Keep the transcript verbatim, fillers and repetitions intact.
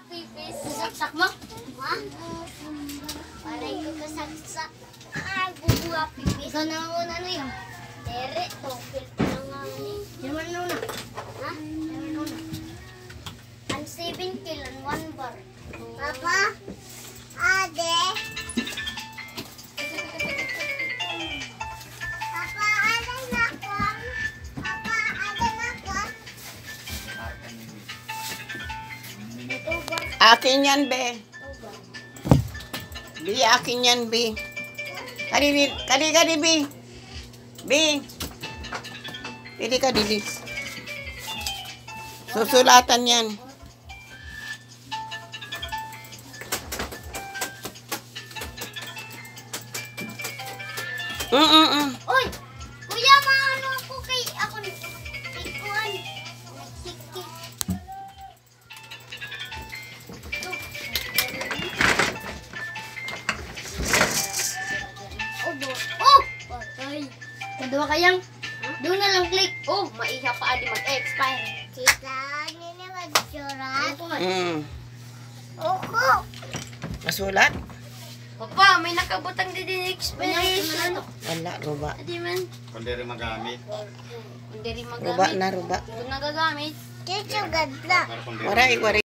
pipis. Saksak mo? Ha? Paray ko kasaksak. Ah, bubuha pipis. Ikaw na ang una na yun. Tere, tokil pa na nga ni. Yan man na una. Ha? Yan man na una. Ang seven kill and one bar. Papa? Ade? Papa, ada na ko? Papa, ada na ko? Ito ba? Akin yan, be. Bi, akin yan, be. Kali, kali, kali, be. Be. Pili ka, dili. Susulatan yan. Mm, mm, mm. Uy! Kuya, maano ako kay... Ako... Kay Kuan. Nagkikik. Oh, do. Oh! Patay. Kadua kayang... Doon na lang click. Oh, maiha pa adi mag-expire. Kita, nini mag-surat. Mm. Oko. Masulat? Papa, may nakabutang din din expiration. Wala, ruba. Adi man. Kung di rin magamit. Hindi rin magamit. Ruba na, ruba. Kung nagagamit. Kaya Para kung di rin Waray, waray.